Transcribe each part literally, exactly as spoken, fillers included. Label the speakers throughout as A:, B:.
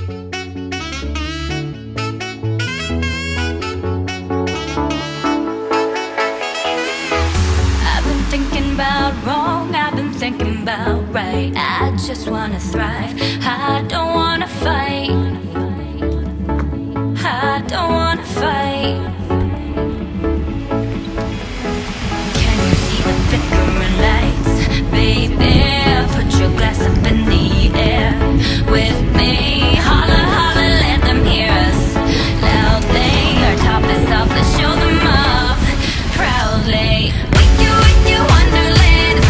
A: Wrong, I've been thinking about right. I just wanna thrive, I don't wanna fight, I don't wanna fight. Can you see the flickering lights? Baby, put your glass up in the air with me. Holla, holla, let them hear us loudly. Our top is off, let's show them off proudly. With you, with you, wonderland.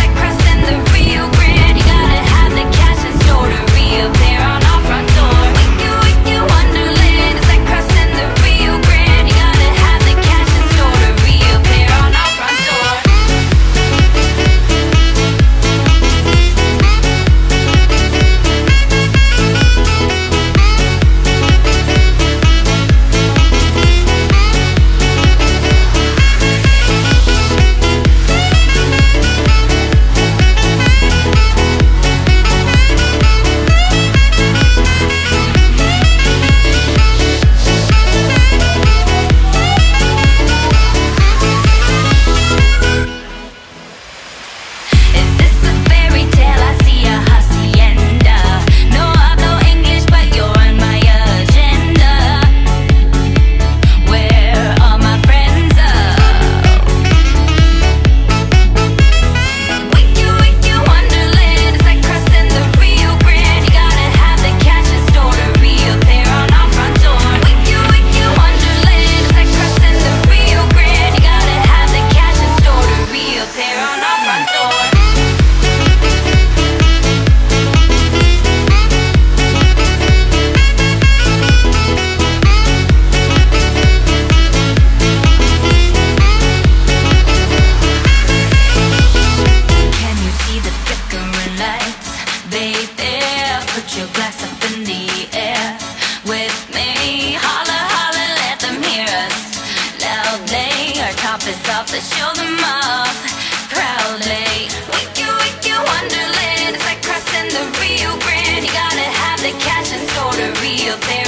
A: Let's show them off proudly. With you, with you, wonderland. It's like crossing the Rio Grande. You gotta have the cash in store to reappear